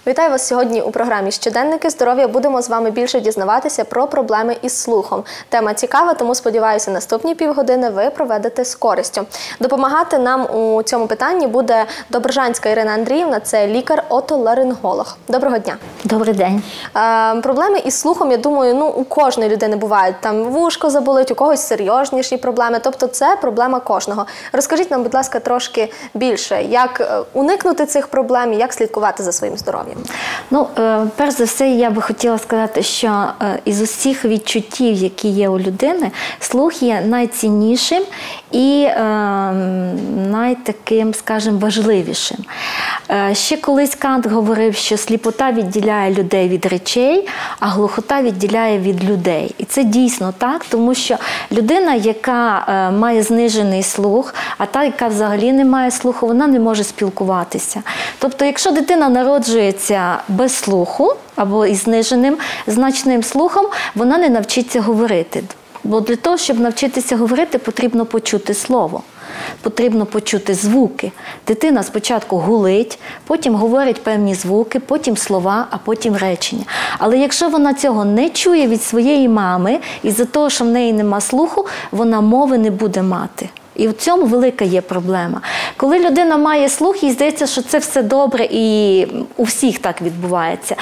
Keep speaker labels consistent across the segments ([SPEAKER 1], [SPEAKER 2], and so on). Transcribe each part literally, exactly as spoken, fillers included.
[SPEAKER 1] Вітаю вас сьогодні у програмі «Щоденники здоров'я». Будемо з вами більше дізнаватися про проблеми із слухом. Тема цікава, тому сподіваюся, наступні півгодини ви проведете з користю. Допомагати нам у цьому питанні буде Доброжанська Ірина Андріївна, це лікар-отоларинголог. Доброго дня.
[SPEAKER 2] Добрий день.
[SPEAKER 1] Е, проблеми із слухом, я думаю, ну, у кожної людини бувають. Там вушко заболить, у когось серйозніші проблеми. Тобто це проблема кожного. Розкажіть нам, будь ласка, трошки більше, як уникнути цих проблем і як слідкувати за своїм здоров'ям.
[SPEAKER 2] Ну, перш за все, я би хотіла сказати, що із усіх відчуттів, які є у людини, слух є найціннішим і е, найтаким, скажімо, важливішим. Е, ще колись Кант говорив, що сліпота відділяє людей від речей, а глухота відділяє від людей. І це дійсно так, тому що людина, яка е, має знижений слух, а та, яка взагалі не має слуху, вона не може спілкуватися. Тобто, якщо дитина народжується без слуху або із зниженим значним слухом, вона не навчиться говорити. Бо для того, щоб навчитися говорити, потрібно почути слово, потрібно почути звуки. Дитина спочатку гулить, потім говорить певні звуки, потім слова, а потім речення. Але якщо вона цього не чує від своєї мами, із-за того, що в неї нема слуху, вона мови не буде мати. І в цьому велика є проблема. Коли людина має слух, їй здається, що це все добре і у всіх так відбувається.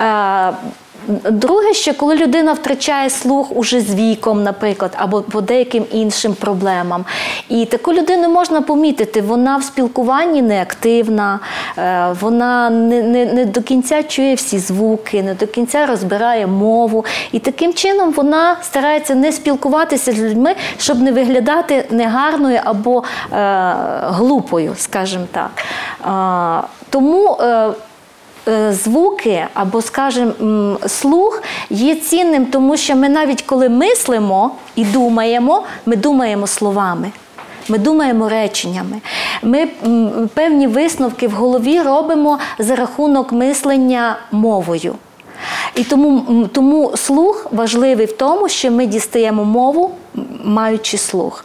[SPEAKER 2] Друге, що коли людина втрачає слух уже з віком, наприклад, або по деяким іншим проблемам. І таку людину можна помітити, вона в спілкуванні неактивна, вона не, не, не до кінця чує всі звуки, не до кінця розбирає мову. І таким чином вона старається не спілкуватися з людьми, щоб не виглядати негарною або е, глупою, скажімо так. Е, тому е, звуки або, скажімо, слух є цінним, тому що ми навіть коли мислимо і думаємо, ми думаємо словами. Ми думаємо реченнями. Ми певні висновки в голові робимо за рахунок мислення мовою. І тому, тому слух важливий в тому, що ми дістаємо мову, маючи слух.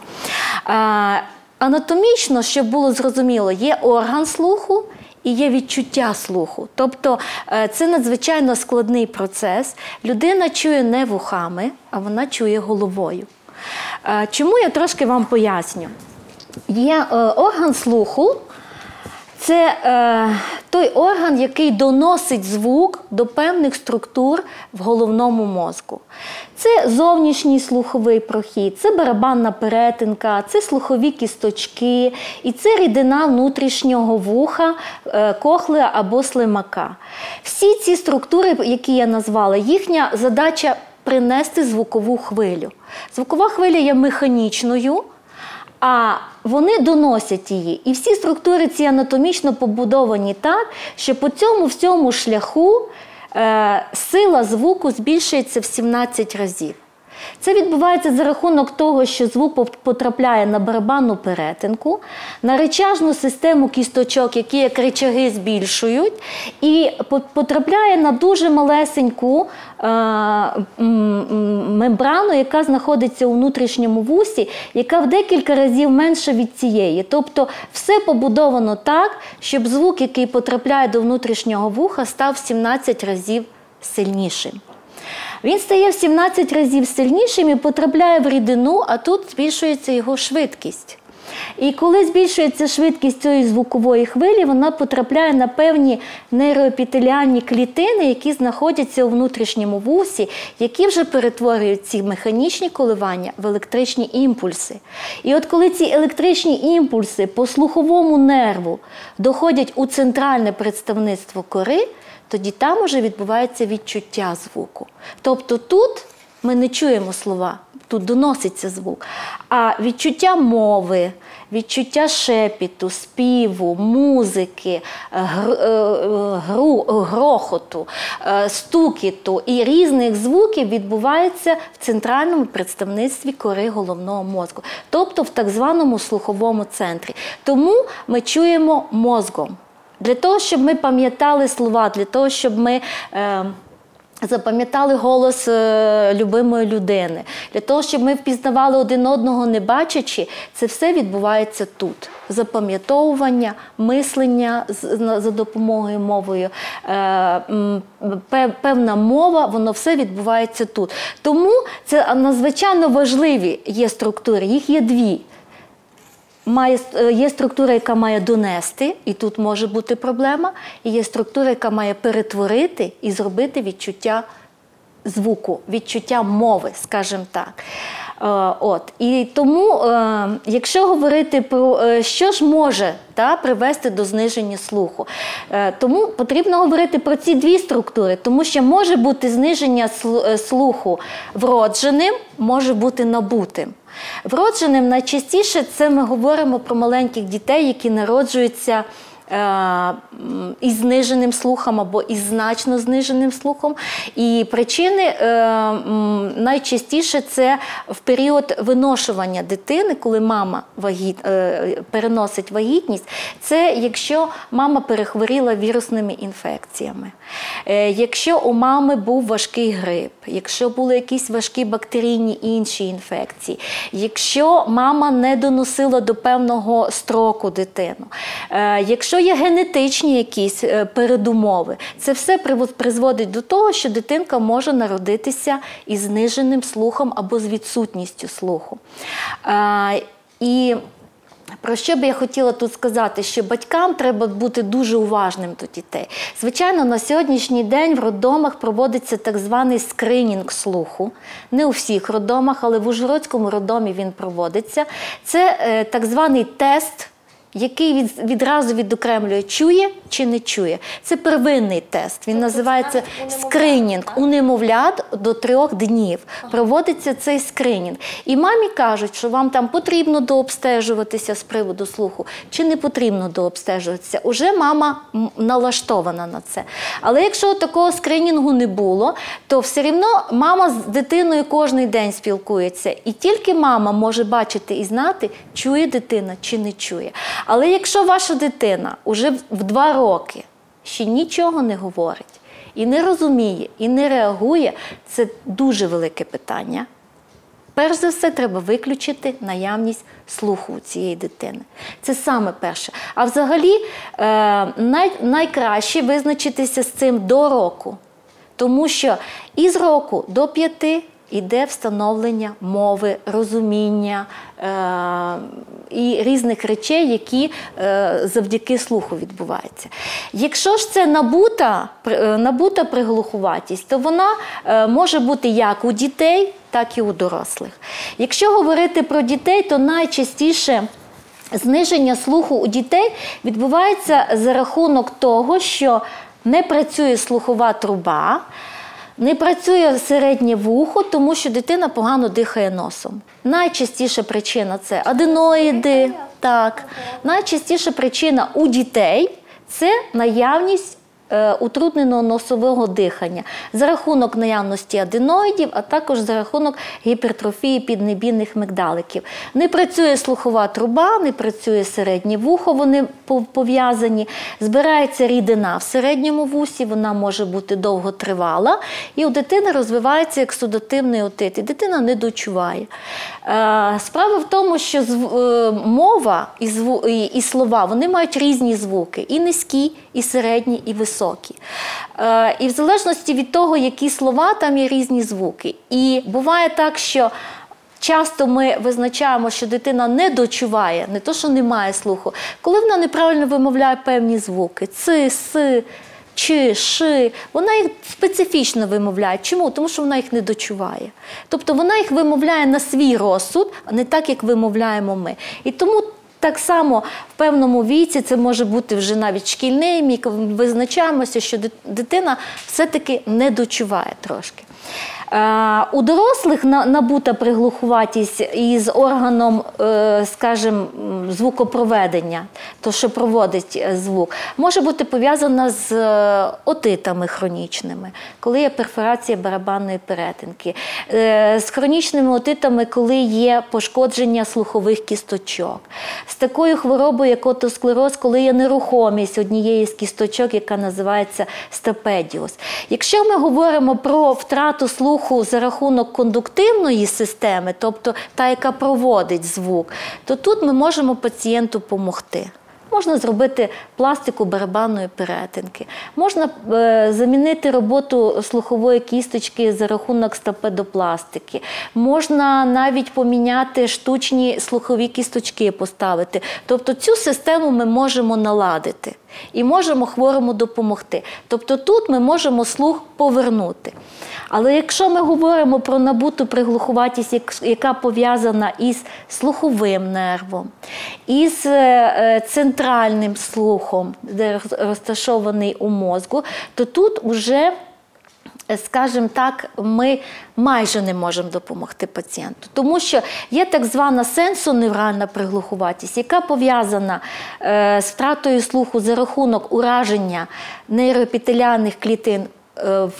[SPEAKER 2] Анатомічно, щоб було зрозуміло, є орган слуху і є відчуття слуху. Тобто це надзвичайно складний процес. Людина чує не вухами, а вона чує головою. Чому, я трошки вам поясню. Є орган слуху, це е, той орган, який доносить звук до певних структур в головному мозку. Це зовнішній слуховий прохід, це барабанна перетинка, це слухові кісточки і це рідина внутрішнього вуха, е, кохлеа або слимака. Всі ці структури, які я назвала, їхня задача – принести звукову хвилю. Звукова хвиля є механічною, а вони доносять її. І всі структури ці анатомічно побудовані так, що по цьому всьому шляху е, сила звуку збільшується в сімнадцять разів. Це відбувається за рахунок того, що звук потрапляє на барабанну перетинку, на речажну систему кісточок, які як речаги збільшують, і потрапляє на дуже малесеньку е, мембрану, яка знаходиться у внутрішньому вусі, яка в декілька разів менша від цієї. Тобто все побудовано так, щоб звук, який потрапляє до внутрішнього вуха, став в сімнадцять разів сильнішим. Він стає в сімнадцять разів сильнішим і потрапляє в рідину, а тут збільшується його швидкість. І коли збільшується швидкість цієї звукової хвилі, вона потрапляє на певні нейроепітеліальні клітини, які знаходяться у внутрішньому вусі, які вже перетворюють ці механічні коливання в електричні імпульси. І от коли ці електричні імпульси по слуховому нерву доходять у центральне представництво кори, тоді там уже відбувається відчуття звуку. Тобто тут ми не чуємо слова, тут доноситься звук. А відчуття мови, відчуття шепіту, співу, музики, гру, грохоту, стукіту і різних звуків відбувається в центральному представництві кори головного мозку, тобто в так званому слуховому центрі. Тому ми чуємо мозгом. Для того, щоб ми пам'ятали слова, для того, щоб ми е, запам'ятали голос е, любимої людини. Для того, щоб ми впізнавали один одного не бачачи, це все відбувається тут. Запам'ятовування, мислення з, за допомогою мовою, е, певна мова, воно все відбувається тут. Тому це надзвичайно важливі є структури, їх є дві. Має, є структура, яка має донести, і тут може бути проблема, і є структура, яка має перетворити і зробити відчуття звуку, відчуття мови, скажімо так. Е, от. І тому, е, якщо говорити про, е, що ж може та, привести до зниження слуху, е, тому потрібно говорити про ці дві структури, тому що може бути зниження слуху вродженим, може бути набутим. Вродженим найчастіше це ми говоримо про маленьких дітей, які народжуються е, із зниженим слухом або із значно зниженим слухом. І причини е, найчастіше це в період виношування дитини, коли мама вагіт, е, переносить вагітність, це якщо мама перехворіла вірусними інфекціями, е, якщо у мами був важкий грип, якщо були якісь важкі бактерійні інші інфекції, якщо мама не доносила до певного строку дитину, е, якщо є генетичні якісь е, передумови, це все призводить до того, що дитинка може народитися із зниженим слухом або з відсутністю слуху. Е, і Про що б я хотіла тут сказати, що батькам треба бути дуже уважним до дітей. Звичайно, на сьогоднішній день в роддомах проводиться так званий скринінг слуху. Не у всіх роддомах, але в Ужгородському роддомі він проводиться. Це е, так званий тест, який від, відразу відокремлює, чує чи не чує. Це первинний тест, він це називається скринінг. У немовлят до трьох днів проводиться цей скринінг. І мамі кажуть, що вам там потрібно дообстежуватися з приводу слуху, чи не потрібно дообстежуватися. Уже мама налаштована на це. Але якщо такого скринінгу не було, то все рівно мама з дитиною кожен день спілкується. І тільки мама може бачити і знати, чує дитина чи не чує. Але якщо ваша дитина вже в два роки ще нічого не говорить, і не розуміє, і не реагує, це дуже велике питання. Перш за все, треба виключити наявність слуху у цієї дитини. Це саме перше. А взагалі, е, най, найкраще визначитися з цим до року. Тому що із року до п'яти іде встановлення мови, розуміння е і різних речей, які е завдяки слуху відбуваються. Якщо ж це набута, набута приглухуватість, то вона е може бути як у дітей, так і у дорослих. Якщо говорити про дітей, то найчастіше зниження слуху у дітей відбувається за рахунок того, що не працює слухова труба, не працює середнє вухо, тому що дитина погано дихає носом. Найчастіша причина – це аденоїди. Так. Найчастіша причина у дітей – це наявність е, утрудненого носового дихання за рахунок наявності аденоїдів, а також за рахунок гіпертрофії піднебінних мигдаликів. Не працює слухова труба, не працює середнє вухо, вони пов'язані. Збирається рідина в середньому вусі, вона може бути довготривала, і у дитини розвивається ексудативний отит, і дитина не дочуває. Справа в тому, що мова і, зву... і слова, вони мають різні звуки, і низькі, і середні, і високі. І в залежності від того, які слова, там є різні звуки. І буває так, що часто ми визначаємо, що дитина не дочуває, не то, що не має слуху, коли вона неправильно вимовляє певні звуки. Ци, си, чи, ши. Вона їх специфічно вимовляє. Чому? Тому що вона їх не дочуває. Тобто вона їх вимовляє на свій розсуд, а не так, як вимовляємо ми. І тому так само в певному віці, це може бути вже навіть шкільний вік, визначаємося, що дитина все-таки не дочуває трошки. У дорослих набута приглухуватість із органом, скажімо, звукопроведення, то, що проводить звук, може бути пов'язана з отитами хронічними, коли є перфорація барабанної перетинки, з хронічними отитами, коли є пошкодження слухових кісточок, з такою хворобою, як отосклероз, коли є нерухомість однієї з кісточок, яка називається стапедіоз. Якщо ми говоримо про втрату слуху за рахунок кондуктивної системи, тобто та, яка проводить звук, то тут ми можемо пацієнту допомогти. Можна зробити пластику барабанної перетинки, можна е, замінити роботу слухової кісточки за рахунок стапедопластики, можна навіть поміняти штучні слухові кісточки, поставити. Тобто цю систему ми можемо наладити і можемо хворому допомогти. Тобто тут ми можемо слух повернути. Але якщо ми говоримо про набуту приглухуватість, яка пов'язана із слуховим нервом, із центральним слухом, де розташований у мозку, то тут вже, скажімо так, ми майже не можемо допомогти пацієнту. Тому що є так звана сенсоневральна приглухуватість, яка пов'язана з втратою слуху за рахунок ураження нейроепітеліальних клітин в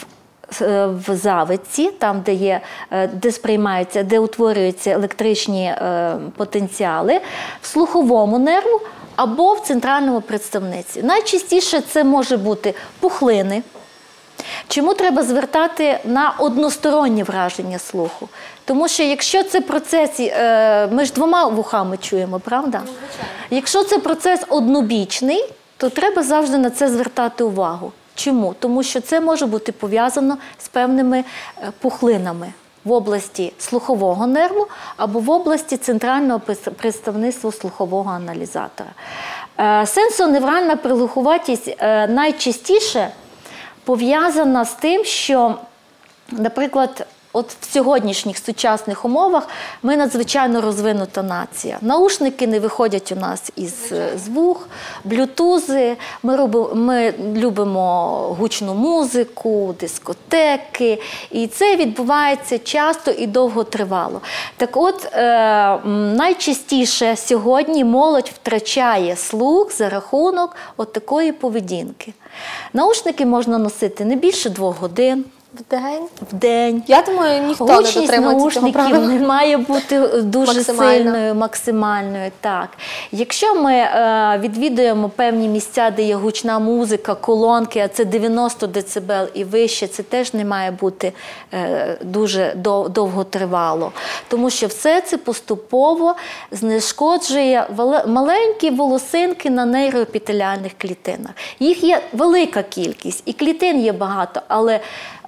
[SPEAKER 2] в завитці, там, де, є, де сприймаються, де утворюються електричні е, потенціали, в слуховому нерву або в центральному представниці. Найчастіше це може бути пухлини. Чому треба звертати на одностороннє враження слуху? Тому що якщо це процес, е, ми ж двома вухами чуємо, правда? Якщо це процес однобічний, то треба завжди на це звертати увагу. Чому? Тому що це може бути пов'язано з певними пухлинами в області слухового нерву або в області центрального представництва слухового аналізатора. Сенсоневральна приглухуватість найчастіше пов'язана з тим, що, наприклад, от в сьогоднішніх сучасних умовах ми надзвичайно розвинута нація. Наушники не виходять у нас із з вух, блютузи, ми, робимо, ми любимо гучну музику, дискотеки, і це відбувається часто і довготривало. Так от, е, найчастіше сьогодні молодь втрачає слух за рахунок от такої поведінки. Наушники можна носити не більше двох годин.
[SPEAKER 1] В день?
[SPEAKER 2] В день.
[SPEAKER 1] Я думаю, ніхто не дотримується цього правила.
[SPEAKER 2] Наушників не має бути дуже
[SPEAKER 1] Максимально.
[SPEAKER 2] сильною, максимальною. Так. Якщо ми е, відвідуємо певні місця, де є гучна музика, колонки, а це дев'яносто децибел і вище, це теж не має бути е, дуже дов, довготривало. Тому що все це поступово знешкоджує маленькі волосинки на нейроепітеліальних клітинах. Їх є велика кількість, і клітин є багато, але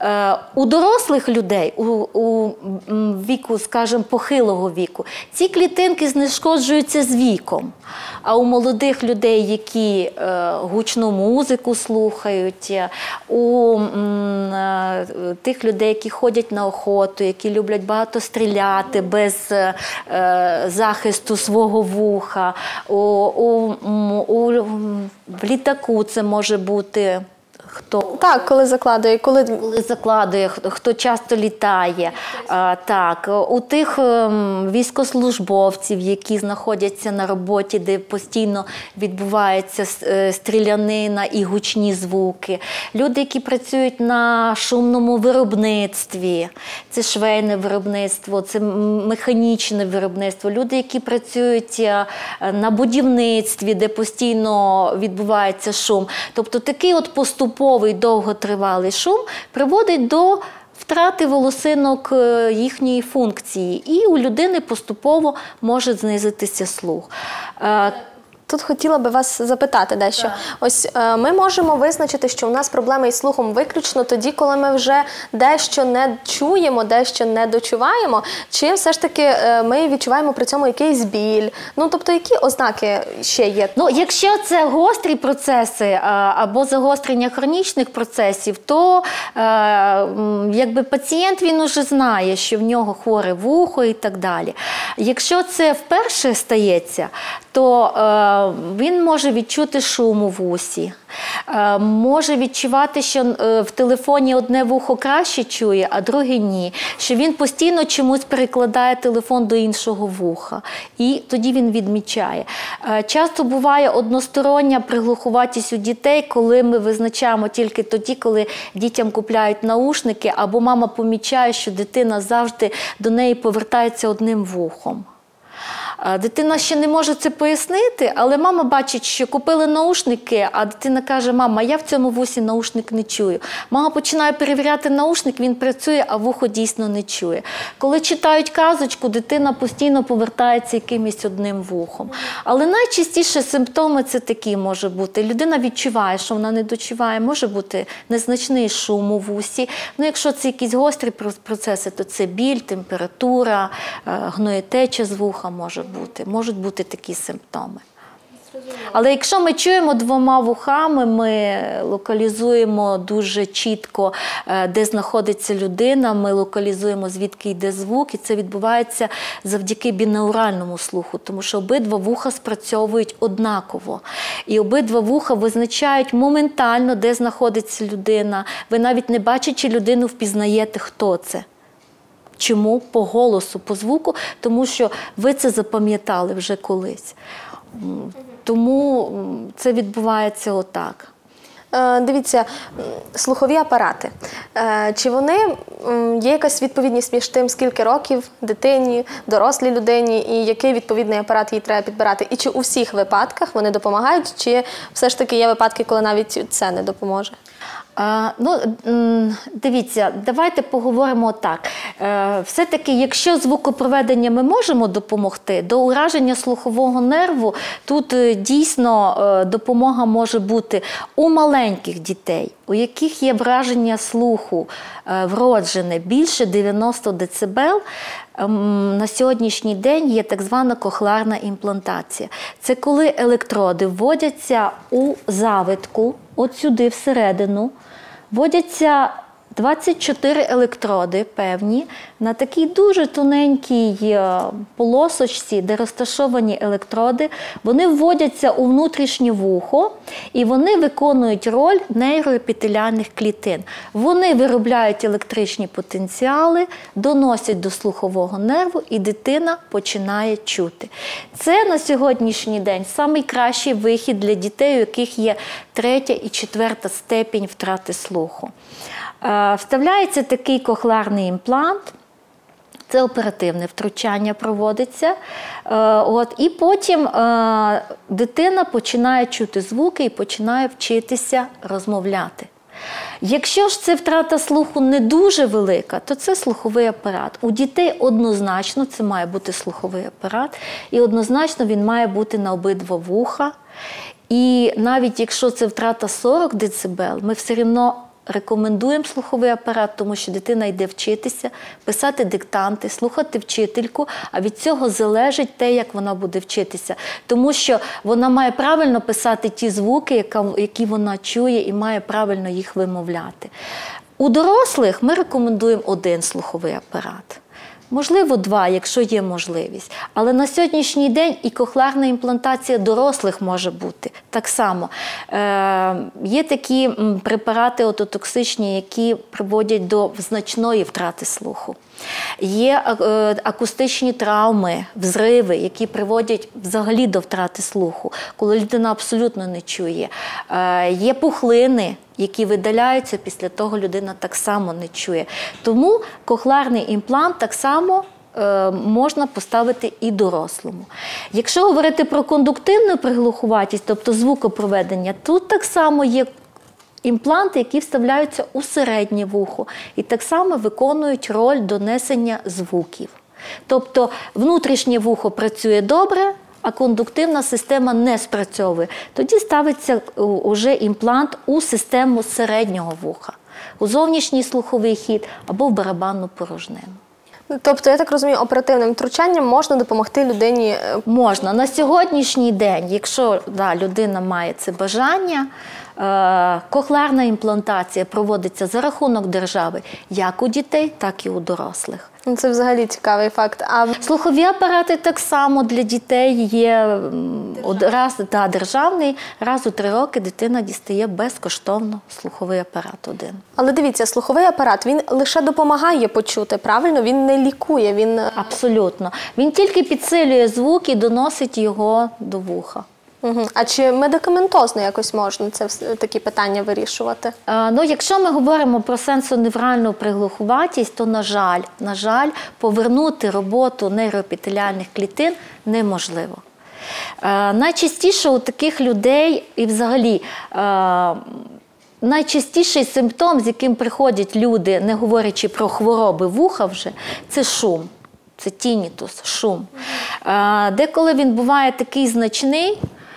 [SPEAKER 2] у дорослих людей, у, у віку, скажімо, похилого віку, ці клітинки знешкоджуються з віком. А у молодих людей, які е, гучну музику слухають, у е, тих людей, які ходять на охоту, які люблять багато стріляти без е, захисту свого вуха, у, у, у, в літаку це може бути... Хто
[SPEAKER 1] так, коли закладує, коли
[SPEAKER 2] коли закладує, хто часто літає, а, так, у тих ем, військовослужбовців, які знаходяться на роботі, де постійно відбувається е, стрілянина і гучні звуки, люди, які працюють на шумному виробництві, це швейне виробництво, це механічне виробництво, люди, які працюють е, на будівництві, де постійно відбувається шум. Тобто такий от поступ Поступовий довготривалий шум приводить до втрати волосинок їхньої функції, і у людини поступово може знизитися слух.
[SPEAKER 1] Тут хотіла би вас запитати дещо. Так. Ось е, ми можемо визначити, що у нас проблеми із слухом виключно тоді, коли ми вже дещо не чуємо, дещо не дочуваємо, чи все ж таки е, ми відчуваємо при цьому якийсь біль? Ну, тобто, які ознаки ще є?
[SPEAKER 2] Ну, якщо це гострі процеси а, або загострення хронічних процесів, то е, якби пацієнт, він уже знає, що в нього хворе вухо і так далі. Якщо це вперше стається, то е, він може відчути шум у вусі, е, може відчувати, що е, в телефоні одне вухо краще чує, а друге ні, що він постійно чомусь перекладає телефон до іншого вуха, і тоді він відмічає. Е, часто буває одностороння приглухуватість у дітей, коли ми визначаємо тільки тоді, коли дітям купляють наушники, або мама помічає, що дитина завжди до неї повертається одним вухом. Дитина ще не може це пояснити, але мама бачить, що купили наушники, а дитина каже: мама, я в цьому вусі наушник не чую. Мама починає перевіряти наушник, він працює, а вухо дійсно не чує. Коли читають казочку, дитина постійно повертається якимось одним вухом. Але найчастіше симптоми це такі може бути. Людина відчуває, що вона не дочуває, може бути незначний шум у вусі. Ну, якщо це якісь гострі процеси, то це біль, температура, гноєтеча з вуха може бути. Можуть бути такі симптоми. Але якщо ми чуємо двома вухами, ми локалізуємо дуже чітко, де знаходиться людина, ми локалізуємо, звідки йде звук, і це відбувається завдяки бінауральному слуху, тому що обидва вуха спрацьовують однаково. І обидва вуха визначають моментально, де знаходиться людина. Ви навіть не бачачи людину, впізнаєте, хто це. Чому? По голосу, по звуку, тому що ви це запам'ятали вже колись. Тому це відбувається отак.
[SPEAKER 1] Дивіться, слухові апарати. Чи вони, є якась відповідність між тим, скільки років дитині, дорослій людині, і який відповідний апарат їй треба підбирати? І чи у всіх випадках вони допомагають, чи все ж таки є випадки, коли навіть це не допоможе?
[SPEAKER 2] А, ну, дивіться, давайте поговоримо так. Е, все-таки, якщо звукопроведення ми можемо допомогти, до ураження слухового нерву тут дійсно е, допомога може бути у маленьких дітей, у яких є враження слуху е, вроджене більше дев'яноста децибел. На сьогоднішній день є так звана кохлеарна імплантація. Це коли електроди вводяться у завитку, от сюди всередину, вводяться двадцять чотири електроди певні на такій дуже тоненькій полосочці, де розташовані електроди. Вони вводяться у внутрішнє вухо і вони виконують роль нейроепітеліальних клітин. Вони виробляють електричні потенціали, доносять до слухового нерву і дитина починає чути. Це на сьогоднішній день найкращий вихід для дітей, у яких є третя і четверта степінь втрати слуху. Вставляється такий кохлеарний імплант, це оперативне втручання проводиться, от, і потім е, дитина починає чути звуки і починає вчитися розмовляти. Якщо ж це втрата слуху не дуже велика, то це слуховий апарат. У дітей однозначно це має бути слуховий апарат, і однозначно він має бути на обидва вуха. І навіть якщо це втрата сорок децибел, ми все одно рекомендуємо слуховий апарат, тому що дитина йде вчитися, писати диктанти, слухати вчительку, а від цього залежить те, як вона буде вчитися. Тому що вона має правильно писати ті звуки, які вона чує, і має правильно їх вимовляти. У дорослих ми рекомендуємо один слуховий апарат. Можливо, два, якщо є можливість. Але на сьогоднішній день і кохлеарна імплантація дорослих може бути. Так само. Е, є такі препарати ототоксичні, які приводять до значної втрати слуху. Є е, акустичні травми, взриви, які приводять взагалі до втрати слуху, коли людина абсолютно не чує. Е, є пухлини, які видаляються, після того людина так само не чує. Тому кохлеарний імплант так само е, можна поставити і дорослому. Якщо говорити про кондуктивну приглухуватість, тобто звукопроведення, тут так само є імпланти, які вставляються у середнє вухо і так само виконують роль донесення звуків. Тобто внутрішнє вухо працює добре, а кондуктивна система не спрацьовує. Тоді ставиться уже імплант у систему середнього вуха, у зовнішній слуховий хід або в барабанну порожнину.
[SPEAKER 1] Тобто, я так розумію, оперативним втручанням можна допомогти людині?
[SPEAKER 2] Можна. На сьогоднішній день, якщо да, людина має це бажання, е, кохлеарна імплантація проводиться за рахунок держави як у дітей, так і у дорослих.
[SPEAKER 1] Це взагалі цікавий факт. А
[SPEAKER 2] Слухові апарати так само для дітей є од- раз, та, державний, раз у три роки дитина дістає безкоштовно слуховий апарат один.
[SPEAKER 1] Але дивіться, слуховий апарат, він лише допомагає почути, правильно? Він не лікує, він...
[SPEAKER 2] Абсолютно. Він тільки підсилює звук і доносить його до вуха.
[SPEAKER 1] Угу. А чи медикаментозно якось можна це вс- такі питання вирішувати?
[SPEAKER 2] Е, Ну, якщо ми говоримо про сенсоневральну приглухуватість, то, на жаль, на жаль, повернути роботу нейроепітеліальних клітин неможливо. Е, Найчастіше у таких людей і взагалі е, найчастіший симптом, з яким приходять люди, не говорячи про хвороби вуха вже, це шум. Це тінітус, шум. Е, Деколи він буває такий значний,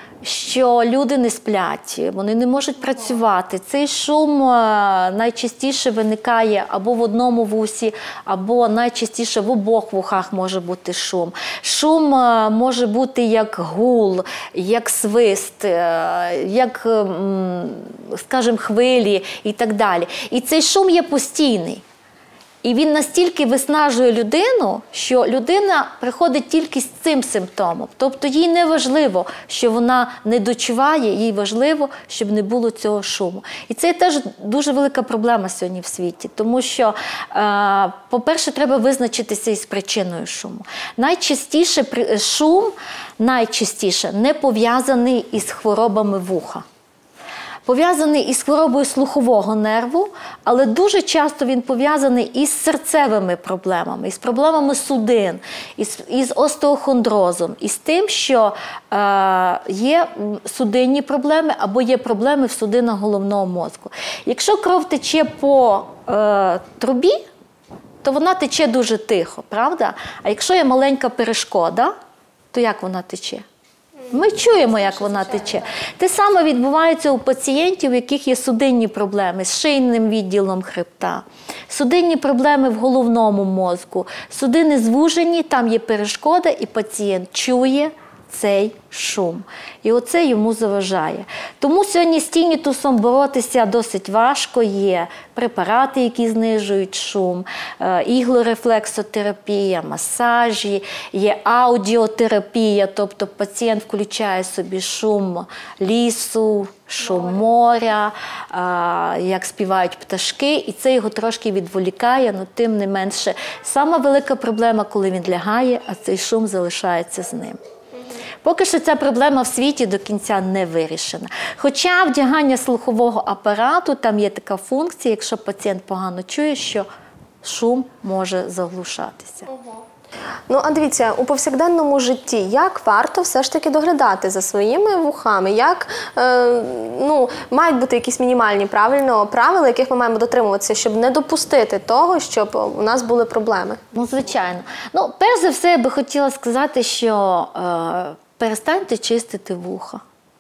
[SPEAKER 2] що люди не сплять, вони не можуть працювати. Цей шум е, найчастіше виникає або в одному вусі, або найчастіше в обох вухах може бути шум. Шум е, може бути як гул, як свист, е, як, м, скажімо, хвилі і так далі. І цей шум є постійний. І він настільки виснажує людину, що людина приходить тільки з цим симптомом. Тобто їй не важливо, що вона не дочуває, їй важливо, щоб не було цього шуму. І це теж дуже велика проблема сьогодні в світі, тому що, е, по-перше, треба визначитися із причиною шуму. Найчастіше при- шум найчастіше не пов'язаний із хворобами вуха. Пов'язаний із хворобою слухового нерву, але дуже часто він пов'язаний із серцевими проблемами, із проблемами судин, із, із остеохондрозом, із тим, що е, є судинні проблеми або є проблеми в судинах головного мозку. Якщо кров тече по е, трубі, то вона тече дуже тихо, правда? А якщо є маленька перешкода, то як вона тече? Ми чуємо, як вона тече. Те саме відбувається у пацієнтів, у яких є судинні проблеми з шийним відділом хребта, судинні проблеми в головному мозку, судини звужені, там є перешкода, і пацієнт чує цей шум. І оце йому заважає. Тому сьогодні з тінітусом боротися досить важко. Є препарати, які знижують шум, іглорефлексотерапія, масажі, є аудіотерапія, тобто пацієнт включає собі шум лісу, шум моря, як співають пташки, і це його трошки відволікає, але тим не менше. Сама велика проблема, коли він лягає, а цей шум залишається з ним. Поки що ця проблема в світі до кінця не вирішена. Хоча вдягання слухового апарату, там є така функція, якщо пацієнт погано чує, що шум може заглушатися.
[SPEAKER 1] Ну, а дивіться, у повсякденному житті, як варто все ж таки доглядати за своїми вухами? Як, е, ну, мають бути якісь мінімальні правильно правила, яких ми маємо дотримуватися, щоб не допустити того, щоб у нас були проблеми?
[SPEAKER 2] Ну, звичайно. Ну, перш за все, я би хотіла сказати, що е, перестаньте чистити вуха.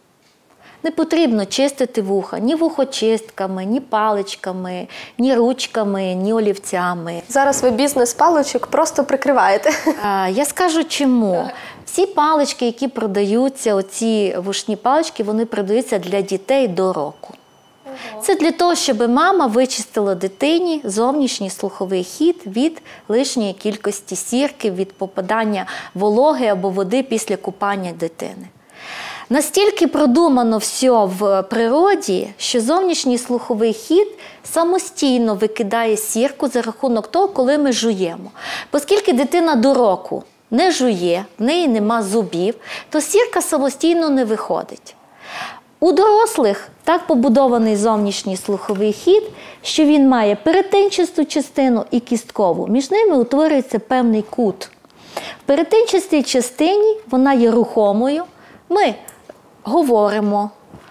[SPEAKER 2] Не потрібно чистити вуха ні вухочистками, ні паличками, ні ручками, ні олівцями.
[SPEAKER 1] Зараз ви бізнес-паличок просто прикриваєте.
[SPEAKER 2] А, я скажу чому. Всі палички, які продаються, оці вушні палички, вони продаються для дітей до року. Це для того, щоб мама вичистила дитині зовнішній слуховий хід від лишньої кількості сірки, від попадання вологи або води після купання дитини. Настільки продумано все в природі, що зовнішній слуховий хід самостійно викидає сірку за рахунок того, коли ми жуємо. Оскільки дитина до року не жує, в неї нема зубів, то сірка самостійно не виходить. У дорослих так побудований зовнішній слуховий хід, що він має перетинчасту частину і кісткову. Між ними утворюється певний кут. В перетинчастій частині вона є рухомою. Ми говоримо,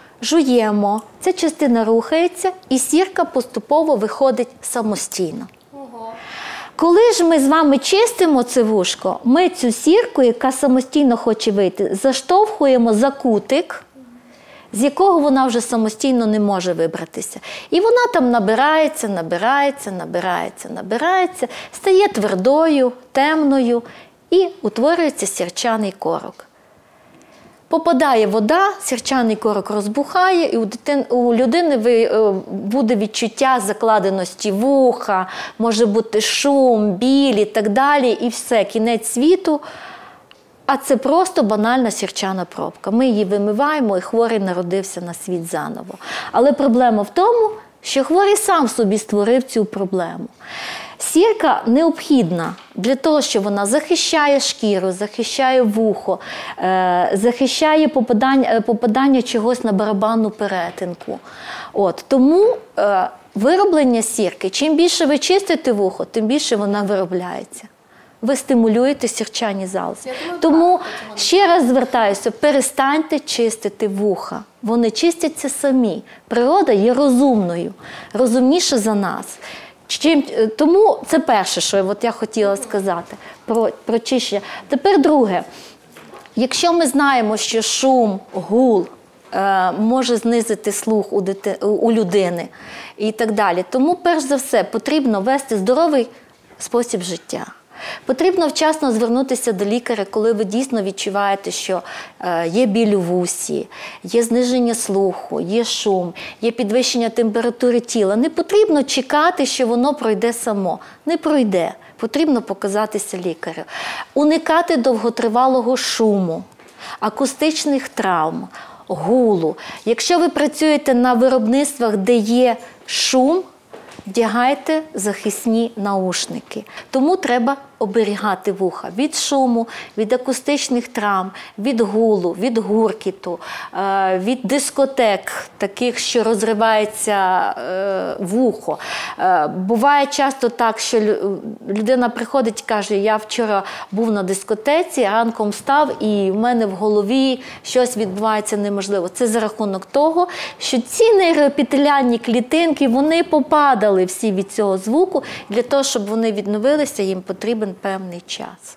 [SPEAKER 2] жуємо, ця частина рухається і сірка поступово виходить самостійно. Ого. Коли ж ми з вами чистимо це вушко, ми цю сірку, яка самостійно хоче вийти, заштовхуємо за кутик, з якого вона вже самостійно не може вибратися. І вона там набирається, набирається, набирається, набирається, стає твердою, темною і утворюється сірчаний корок. Попадає вода, сірчаний корок розбухає, і у, дитин, у людини ви, е, буде відчуття закладеності вуха, може бути шум, біль і так далі, і все, кінець світу. А це просто банальна сірчана пробка. Ми її вимиваємо, і хворий народився на світ заново. Але проблема в тому, що хворий сам собі створив цю проблему. Сірка необхідна для того, що вона захищає шкіру, захищає вухо, е, захищає попадання, попадання чогось на барабанну перетинку. От, тому е, вироблення сірки, чим більше ви чистите вухо, тим більше вона виробляється. Ви стимулюєте сірчані залози. Тому ще раз звертаюся, перестаньте чистити вуха. Вони чистяться самі. Природа є розумною, розумніша за нас. Чим, тому це перше, що от я хотіла сказати про, про чищення. Тепер друге. Якщо ми знаємо, що шум, гул е, може знизити слух у, дити, у людини і так далі, тому перш за все потрібно вести здоровий спосіб життя. Потрібно вчасно звернутися до лікаря, коли ви дійсно відчуваєте, що е, є біль у вусі, є зниження слуху, є шум, є підвищення температури тіла. Не потрібно чекати, що воно пройде само. Не пройде. Потрібно показатися лікарю. Уникати довготривалого шуму, акустичних травм, гулу. Якщо ви працюєте на виробництвах, де є шум, вдягайте захисні наушники. Тому треба оберігати вуха від шуму, від акустичних травм, від гулу, від гуркіту, від дискотек, таких, що розривається вухо. Буває часто так, що людина приходить і каже, я вчора був на дискотеці, ранком встав і в мене в голові щось відбувається неможливо. Це за рахунок того, що ці нейроепітеліальні клітинки, вони попадали всі від цього звуку. Для того, щоб вони відновилися, їм потрібен певний час.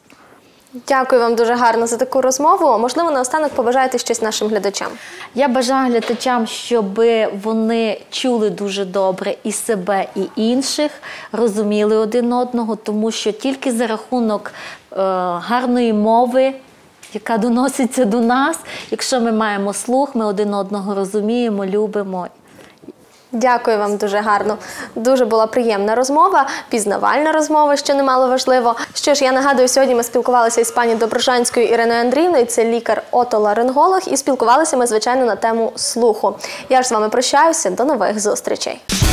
[SPEAKER 1] Дякую вам дуже гарно за таку розмову. Можливо, наостанок побажаєте щось нашим глядачам?
[SPEAKER 2] Я бажаю глядачам, щоб вони чули дуже добре і себе, і інших, розуміли один одного, тому що тільки за рахунок е, гарної мови, яка доноситься до нас, якщо ми маємо слух, ми один одного розуміємо, любимо.
[SPEAKER 1] Дякую вам дуже гарно. Дуже була приємна розмова, пізнавальна розмова, що немало важливо. Що ж, я нагадую, сьогодні ми спілкувалися із пані Доброжанською Іриною Андріївною, це лікар-отоларинголог, і спілкувалися ми, звичайно, на тему слуху. Я ж з вами прощаюся, до нових зустрічей.